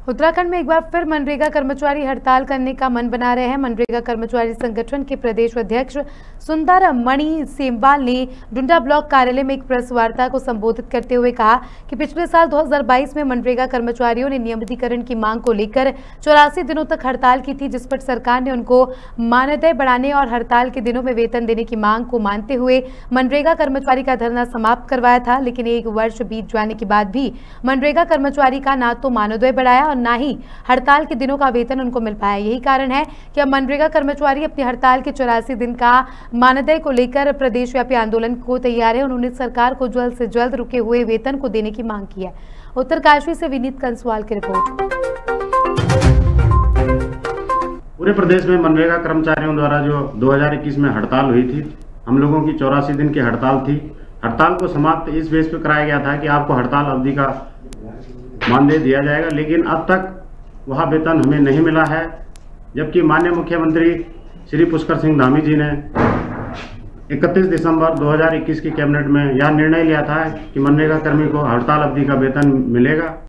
उत्तराखंड में एक बार फिर मनरेगा कर्मचारी हड़ताल करने का मन बना रहे हैं। मनरेगा कर्मचारी संगठन के प्रदेश अध्यक्ष सुंदर मणि सेमवाल ने डुंडा ब्लॉक कार्यालय में एक प्रेस वार्ता को संबोधित करते हुए कहा कि पिछले साल 2022 में मनरेगा कर्मचारियों ने नियमितीकरण की मांग को लेकर 84 दिनों तक हड़ताल की थी, जिस पर सरकार ने उनको मानदेय बढ़ाने और हड़ताल के दिनों में वेतन देने की मांग को मानते हुए मनरेगा कर्मचारी का धरना समाप्त करवाया था। लेकिन एक वर्ष बीत जाने के बाद भी मनरेगा कर्मचारी का ना तो मानदेय बढ़ाया और ना ही हड़ताल के दिनों का वेतन उनको मिल पाया। यही कारण है कि अब मनरेगा कर्मचारी अपनी हड़ताल के 84 दिन का मानदेय को लेकर प्रदेशव्यापी आंदोलन को तैयार है। उन्होंने सरकार को जल्द से जल्द रुके हुए वेतन को देने की मांग की है। उत्तरकाशी से विनीत कंसवाल की रिपोर्ट। पूरे प्रदेश में मनरेगा कर्मचारियों द्वारा जो 2021 में हड़ताल हुई थी, हम लोगों की 84 दिन की हड़ताल थी। हड़ताल को समाप्त इस बेस पे कराया गया था कि आपको हड़ताल अवधि का मानदेय दिया जाएगा, लेकिन अब तक वह वेतन हमें नहीं मिला है। जबकि माननीय मुख्यमंत्री श्री पुष्कर सिंह धामी जी ने 31 दिसंबर 2021 की कैबिनेट में यह निर्णय लिया था कि मनरेगा कर्मी को हड़ताल अवधि का वेतन मिलेगा।